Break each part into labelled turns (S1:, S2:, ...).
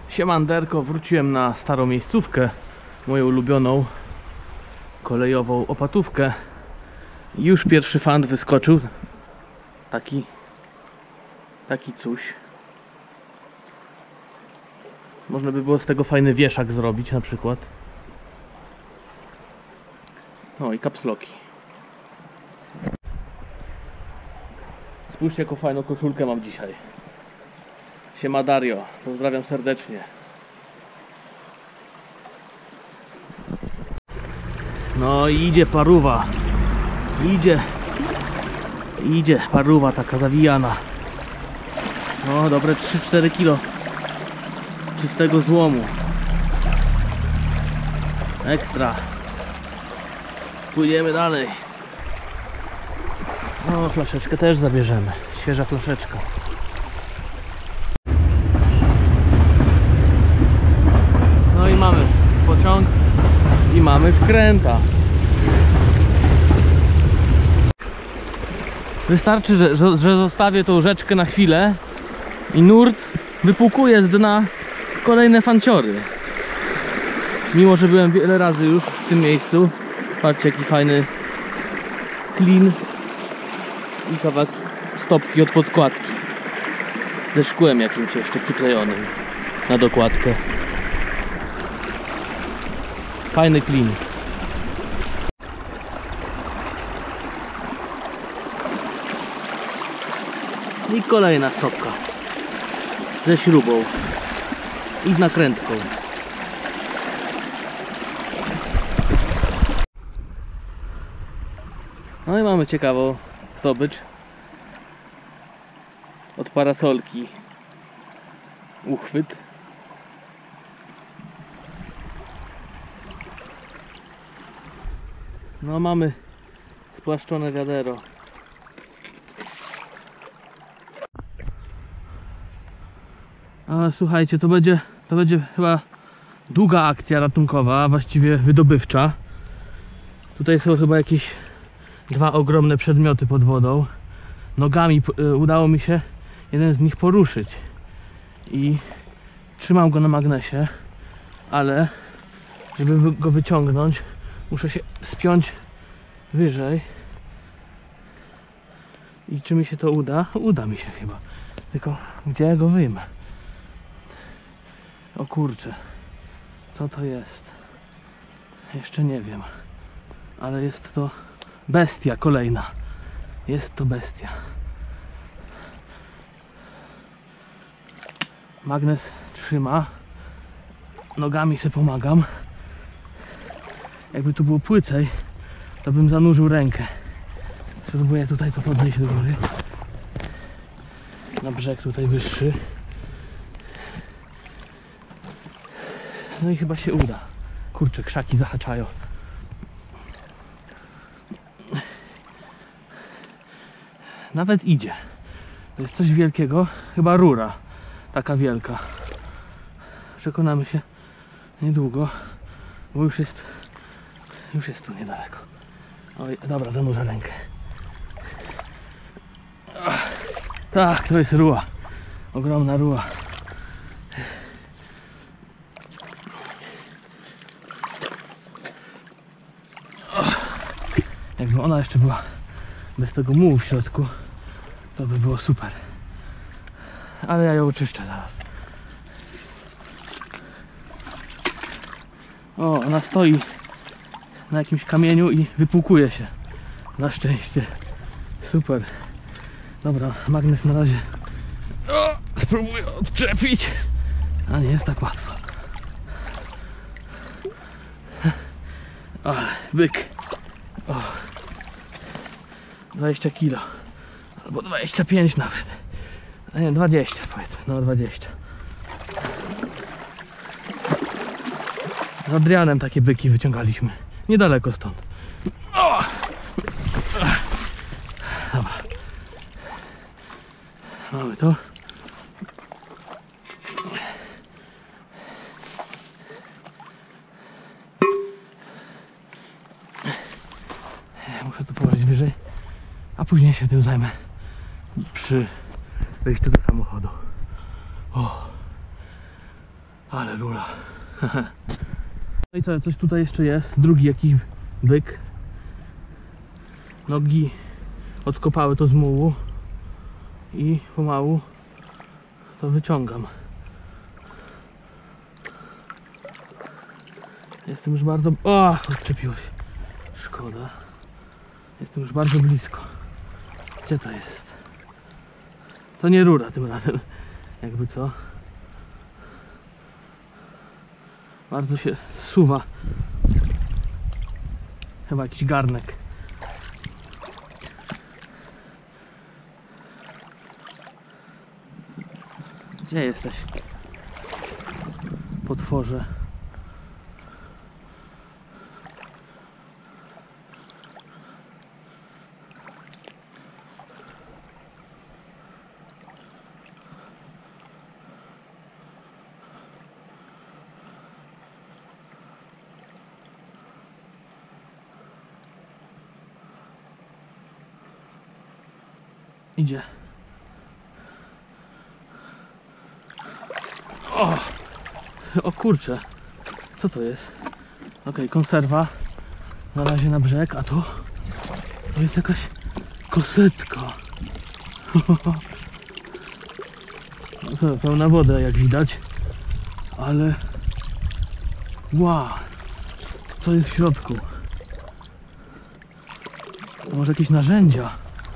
S1: Siemanderko, wróciłem na starą miejscówkę, moją ulubioną kolejową opatówkę. Już pierwszy fant wyskoczył. Taki coś. Można by było z tego fajny wieszak zrobić na przykład. No i kapsloki. Spójrzcie, jaką fajną koszulkę mam dzisiaj. Siema Dario, pozdrawiam serdecznie. No i idzie paruwa. Idzie paruwa taka zawijana. No dobre 3-4 kilo czystego złomu. Ekstra. Pójdziemy dalej. No flaszeczkę też zabierzemy. Świeża flaszeczka. No i mamy pociąg i mamy wkręta. Wystarczy, że zostawię tą rzeczkę na chwilę i nurt wypłukuje z dna kolejne fanciory. Mimo że byłem wiele razy już w tym miejscu. Patrzcie, jaki fajny klin i kawałek stopki od podkładki ze szkłem jakimś jeszcze przyklejonym na dokładkę. Fajny klin. I kolejna stopka ze śrubą i z nakrętką. No i mamy ciekawą zdobycz od parasolki. Uchwyt. No mamy spłaszczone wiadero. A słuchajcie, to będzie chyba długa akcja ratunkowa, a właściwie wydobywcza. Tutaj są chyba jakieś dwa ogromne przedmioty pod wodą. Nogami udało mi się jeden z nich poruszyć i trzymam go na magnesie, ale żeby go wyciągnąć, muszę się spiąć wyżej. I czy mi się to uda? Uda mi się chyba. Tylko gdzie ja go wyjmę? O kurczę, co to jest? Jeszcze nie wiem, ale jest to bestia kolejna. Jest to bestia. Magnes trzyma. Nogami sobie pomagam. Jakby tu było płycej, to bym zanurzył rękę. Spróbuję tutaj to podnieść do góry. Na brzeg tutaj wyższy. No i chyba się uda. Kurczę, krzaki zahaczają. Nawet idzie. To jest coś wielkiego. Chyba rura. Taka wielka. Przekonamy się niedługo. Bo już jest tu niedaleko. Oj, dobra, zanurzę rękę. Tak, to jest ruła. Ogromna ruła. Jakby ona jeszcze była bez tego mułu w środku, to by było super. Ale ja ją oczyszczę zaraz. O, ona stoi na jakimś kamieniu i wypłukuje się. Na szczęście. Super. Dobra, magnes na razie spróbuję odczepić. A nie jest tak łatwo. O, byk. O. 20 kilo. Albo 25 nawet. Nie, 20 powiedzmy. No 20. Z Adrianem takie byki wyciągaliśmy. Niedaleko stąd. O! Dobra. Mamy to. Muszę to położyć wyżej, a później się tym zajmę przy wejściu do samochodu. O. Ale rura. No i co, coś tutaj jeszcze jest. Drugi jakiś byk. Nogi odkopały to z mułu i pomału to wyciągam. Jestem już bardzo... O! Odczepiło się. Szkoda. Jestem już bardzo blisko. Gdzie to jest? To nie rura tym razem. Jakby co? Bardzo się zsuwa. Chyba jakiś garnek. Gdzie jesteś? Potworze. Idzie. O kurczę. Co to jest? Okej, konserwa. Na razie na brzeg, a to jest jakaś kosetka. Pełna woda jak widać. Ale wow. Co jest w środku? To może jakieś narzędzia.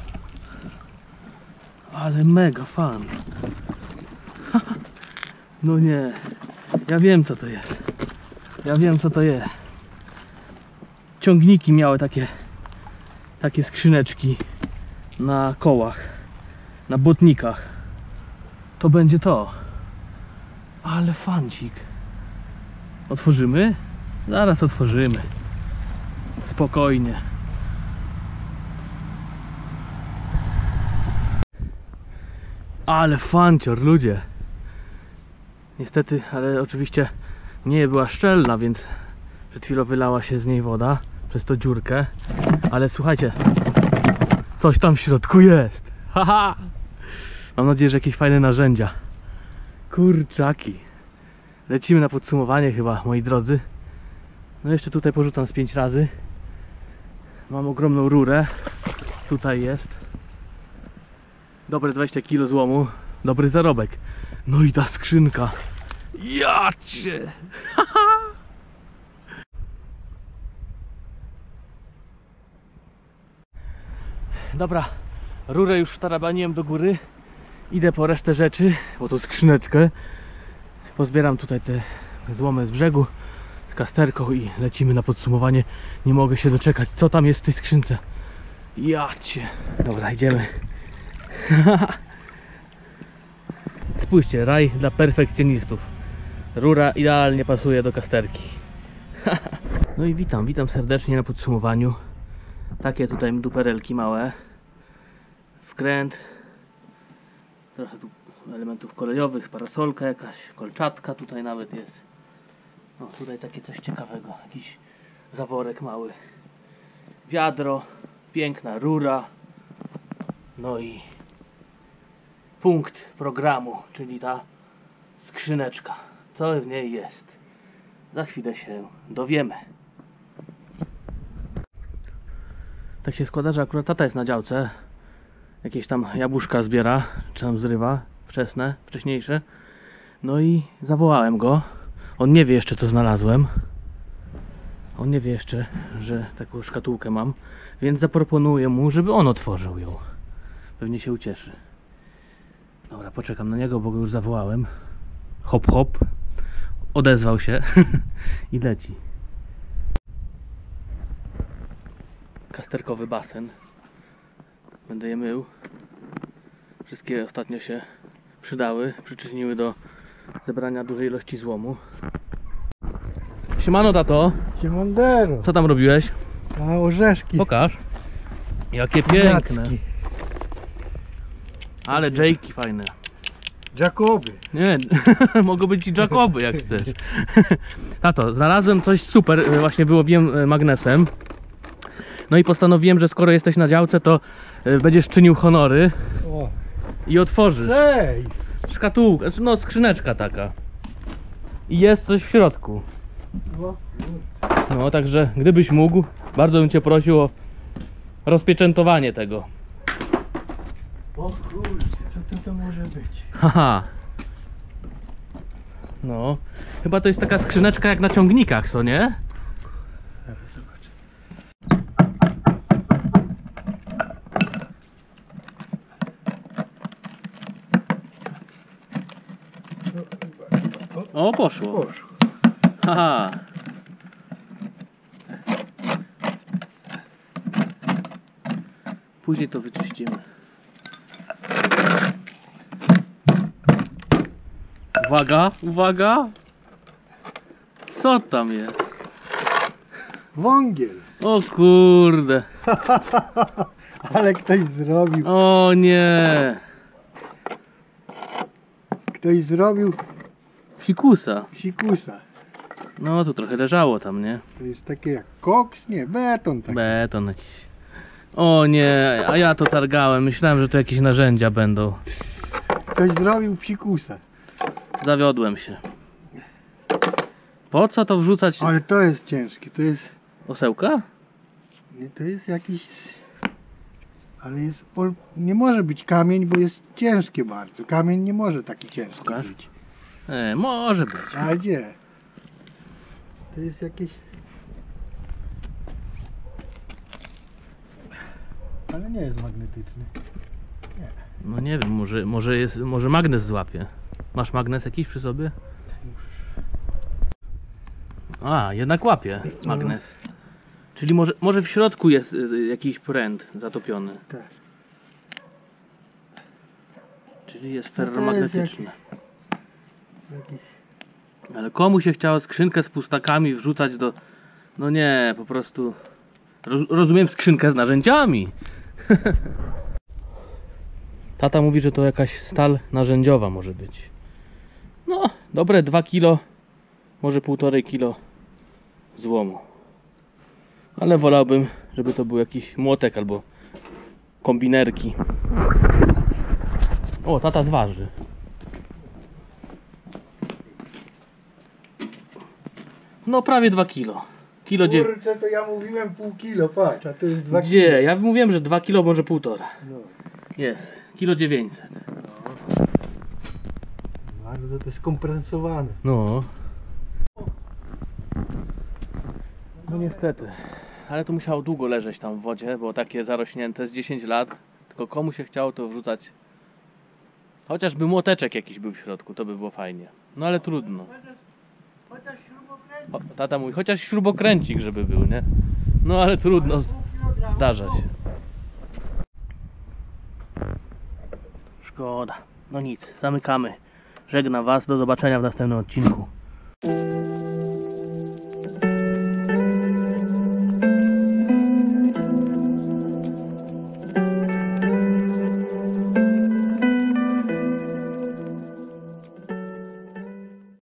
S1: Ale mega fan. No nie. Ja wiem co to jest. Ja wiem co to jest. Ciągniki miały takie skrzyneczki na kołach, na błotnikach. To będzie to. Ale fancik. Otworzymy? Zaraz otworzymy. Spokojnie. Ale fancior, ludzie. Niestety, ale oczywiście nie była szczelna, więc przed chwilą wylała się z niej woda przez tą dziurkę. Ale słuchajcie, coś tam w środku jest. Haha! Mam nadzieję, że jakieś fajne narzędzia. Kurczaki. Lecimy na podsumowanie chyba, moi drodzy. No jeszcze tutaj porzucam z 5 razy. Mam ogromną rurę. Tutaj jest. Dobre 20 kg złomu. Dobry zarobek. No i ta skrzynka. Jacie! Dobra, rurę już wtarabaniłem do góry. Idę po resztę rzeczy, bo to skrzyneczkę. Pozbieram tutaj te złomy z brzegu z kasterką i lecimy na podsumowanie. Nie mogę się doczekać, co tam jest w tej skrzynce. Jacie! Dobra, idziemy. Spójrzcie, raj dla perfekcjonistów. Rura idealnie pasuje do kasterki. No i witam serdecznie na podsumowaniu. Takie tutaj duperelki małe. Wkręt. Trochę tu elementów kolejowych, parasolka jakaś, kolczatka tutaj nawet jest. No tutaj takie coś ciekawego, jakiś zaworek mały. Wiadro, piękna rura. No i punkt programu, czyli ta skrzyneczka. Co w niej jest? Za chwilę się dowiemy. Tak się składa, że akurat tata jest na działce. Jakieś tam jabłuszka zbiera, czy tam zrywa, wcześniejsze. No i zawołałem go. On nie wie jeszcze, co znalazłem. On nie wie jeszcze, że taką szkatułkę mam. Więc zaproponuję mu, żeby on otworzył ją. Pewnie się ucieszy. Dobra, poczekam na niego, bo go już zawołałem. Hop, hop. Odezwał się i leci. Kasterkowy basen. Będę je mył. Wszystkie ostatnio się przydały, przyczyniły do zebrania dużej ilości złomu. Siemano, tato.
S2: Siemandero.
S1: Co tam robiłeś?
S2: A orzeszki.
S1: Pokaż. Jakie piękne.
S2: Jacki.
S1: Ale Jake'i fajne.
S2: Jacoby.
S1: Nie, mogą być i Jacoby, jak chcesz. Tato, znalazłem coś super, właśnie wyłowiłem magnesem. No i postanowiłem, że skoro jesteś na działce, to będziesz czynił honory
S2: O.
S1: i otworzysz.
S2: Ej.
S1: Szkatułka, no skrzyneczka taka. i jest coś w środku.
S2: No,
S1: No także gdybyś mógł, bardzo bym cię prosił o rozpieczętowanie tego.
S2: o kurde, co to może być?
S1: Haha. No, chyba to jest taka skrzyneczka jak na ciągnikach, co nie?
S2: Zaraz zobaczę.
S1: O, poszło.
S2: Poszło.
S1: Haha. Później to wyczyścimy. Uwaga, uwaga! Co tam jest?
S2: Wągiel.
S1: O kurde!
S2: Ale ktoś zrobił.
S1: O nie!
S2: Ktoś zrobił
S1: Psikusa.
S2: psikusa.
S1: No to trochę leżało tam, nie?
S2: To jest takie jak koks? Nie, beton taki.
S1: Beton jakiś. O nie, a ja to targałem. Myślałem, że to jakieś narzędzia będą.
S2: Ktoś zrobił psikusa.
S1: Zawiodłem się. Po co to wrzucać?
S2: Ale to jest ciężkie. To jest...
S1: Osełka?
S2: Nie, to jest jakiś... Ale jest... Nie może być kamień, bo jest ciężkie bardzo. Kamień nie może taki ciężki
S1: Pokaż.
S2: być. Może
S1: być.
S2: A gdzie? To jest jakieś... Ale nie jest magnetyczny.
S1: No nie wiem, może magnes złapie. Masz magnes jakiś przy sobie? A, jednak łapie magnes. Czyli może w środku jest jakiś pręt zatopiony.
S2: Tak.
S1: Czyli jest
S2: No to jest
S1: ferromagnetyczny.
S2: Jakiś...
S1: Ale komu się chciało skrzynkę z pustakami wrzucać do... No nie, po prostu... Rozumiem skrzynkę z narzędziami. Tata mówi, że to jakaś stal narzędziowa może być. No, dobre 2 kilo, może 1,5 kilo złomu. Ale wolałbym, żeby to był jakiś młotek albo kombinerki. O, tata zważy. No prawie 2 kilo. Kilo dziew...
S2: Kurczę, to ja mówiłem pół kilo, patrz, a to jest 2 kilo.
S1: Gdzie? Ja mówiłem, że 2 kilo, może 1,5.
S2: No,
S1: Jest. Kilo 900.
S2: bardzo to jest skompresowane.
S1: No. No niestety. Ale to musiało długo leżeć tam w wodzie, bo takie zarośnięte z 10 lat. Tylko komu się chciało to wrzucać. Chociażby młoteczek jakiś był w środku, to by było fajnie. No ale trudno.
S2: Chociaż śrubokręt,
S1: O, tata mówi, chociaż śrubokręcik żeby był, nie? No ale trudno.
S2: pół kilogramu.
S1: Zdarza się. Szkoda. No nic, zamykamy. Żegnam Was, do zobaczenia w następnym odcinku.